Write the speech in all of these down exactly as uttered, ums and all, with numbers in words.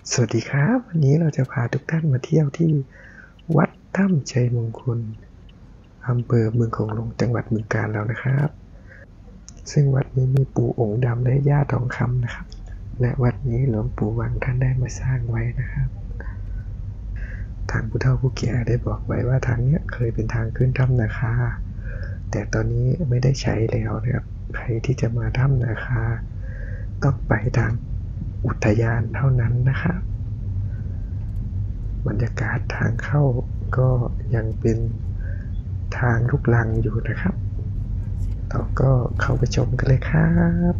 สวัสดีครับวันนี้เราจะพาทุกท่านมาเที่ยวที่วัดถ้ำชัยมงคลอำเภอเมืองโขงหลงจังหวัดบึงกาฬแล้วนะครับซึ่งวัดนี้มีปู่องค์ดำและย่าทองคำนะครับและวัดนี้หลวงปู่วังท่านได้มาสร้างไว้นะครับทางผู้เฒ่าผู้แก่ได้บอกไว้ว่าทางนี้เคยเป็นทางขึ้นถ้ำนาคาแต่ตอนนี้ไม่ได้ใช้แล้วนะครับใครที่จะมาถ้ำนาคาต้องไปทางอุทยานเท่านั้นนะครับบรรยากาศทางเข้าก็ยังเป็นทางลูกรังอยู่นะครับเราก็เข้าไปชมกันเลยครับ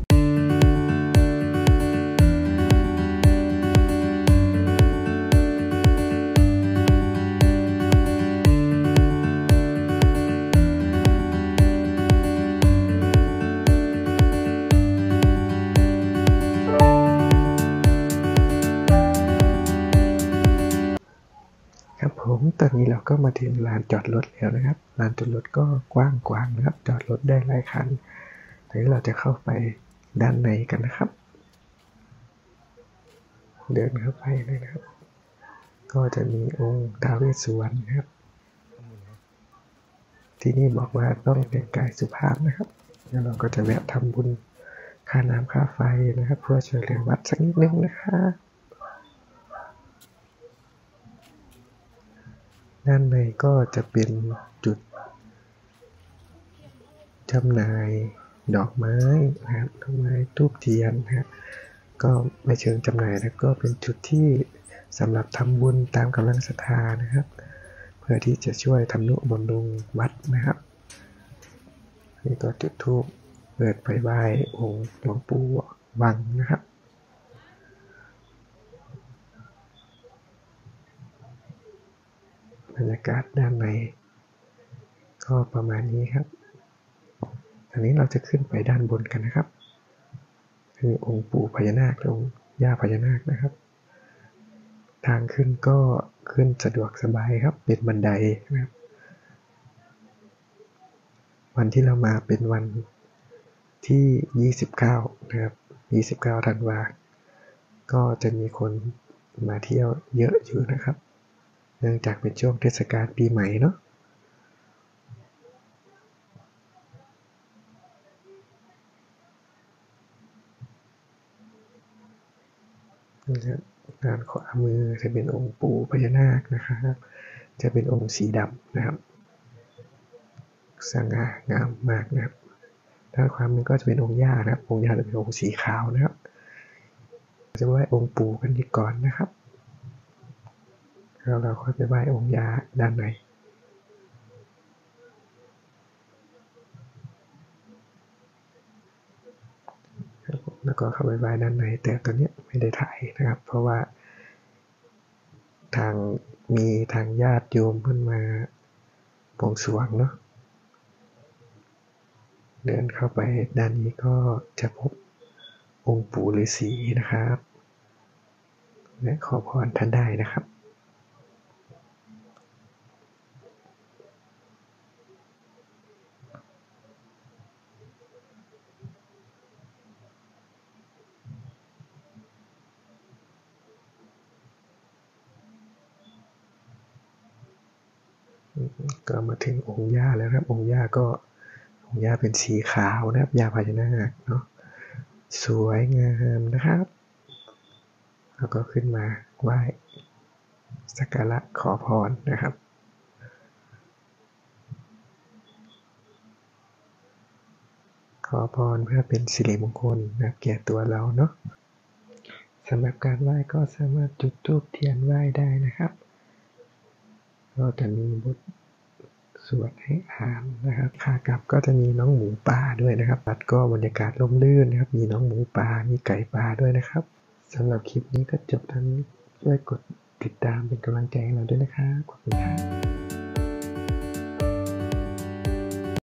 ครับผมตอนนี้เราก็มาถึงลานจอดรถแล้วนะครับลานจอดรถก็กว้างกว้างนะครับจอดรถได้หลายคันทีนี้เราจะเข้าไปด้านในกันนะครับเดินเข้าไปเลยนะครับก็จะมีองค์ท้าวเวสสุวรรณนะครับที่นี่บอกว่าต้องแต่งกายสุภาพนะครับแล้วเราก็จะแวะทำบุญค่าน้ำค่าไฟนะครับเพื่อช่วยเหลือวัดสักนิดนึงนะครับด้านในก็จะเป็นจุดจำหน่ายดอกไม้นะครับดอกไม้ธูปเทียนนะครับก็ไม่เชิงจำหน่ายนะก็เป็นจุดที่สำหรับทำบุญตามกำลังศรัทธานะครับเพื่อที่จะช่วยทำนุบำรุงวัดนะครับนี่ตัวจุดธูปเปิดไปไหว้องค์หลวงปู่วังนะครับบรรยากาศด้านในก็ประมาณนี้ครับอันนี้เราจะขึ้นไปด้านบนกันนะครับคือองค์ปู่พญานาคและองค์ย่าพญานาคนะครับทางขึ้นก็ขึ้นสะดวกสบายครับเป็นบันไดนะครับวันที่เรามาเป็นวันที่ยี่สิบเก้านะครับยี่สิบเก้าธันวาคมก็จะมีคนมาเที่ยวเยอะอยู่นะครับเนื่องจากเป็นช่วงเทศกาลปีใหม่เนาะด้านขวามือจะเป็นองค์ปู่พญานาคนะครับจะเป็นองค์สีดำนะครับสง่างามมากนะครับด้านขวามือก็จะเป็นองค์ย่านะครับองค์ย่าจะเป็นองค์สีขาวนะครับจะไหว้องค์ปู่กันดีก่อนนะครับแล้วเราค่อยไปไหว้องค์ย่าด้านในแล้วก็เข้าไปไหว้ด้านในแต่ตอนนี้ไม่ได้ถ่ายนะครับเพราะว่าทางมีทางญาติโยมเพิ่นมาบวงสรวงเนาะเดินเข้าไปด้านนี้ก็จะพบองค์ปู่ฤาษีนะครับและขอพรท่านได้นะครับก็มาถึงองค์ย่าแล้วครับองค์ย่าก็องค์ย่าเป็นสีขาวนะครับย่าพญานาคเนาะสวยงามนะครับแล้วก็ขึ้นมาไหว้สักการะขอพรนะครับขอพรเพื่อเป็นสิริมงคลนะครับแก่ตัวเราเนาะสำหรับการไหว้ก็สามารถจุดธูปเทียนไหว้ได้นะครับก็จะมีบทสวดให้อ่านนะครับขากลับก็จะมีน้องหมูป่าด้วยนะครับวัดก็บรรยากาศร่มรื่นนะครับมีน้องหมูป่ามีไก่ป่าด้วยนะครับสำหรับคลิปนี้ก็จบเท่านี้ช่วยกดติดตามเป็นกำลังใจให้เราด้วยนะครับขอบคุณครับ